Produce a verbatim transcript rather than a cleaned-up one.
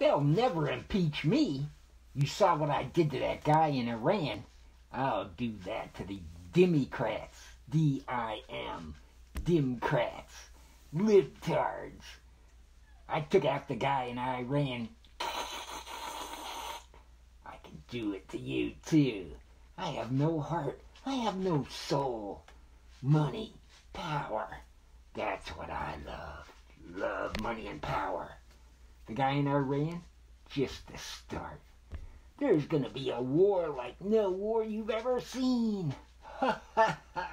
They'll never impeach me. You saw what I did to that guy in Iran. I'll do that to the Democrats. D I M. Democrats. Libtards. I took out the guy in Iran. I can do it to you too. I have no heart. I have no soul. Money. Power. That's what I love. Love money and power. The guy in Iran? Just the start. There's gonna be a war like no war you've ever seen. Ha ha ha.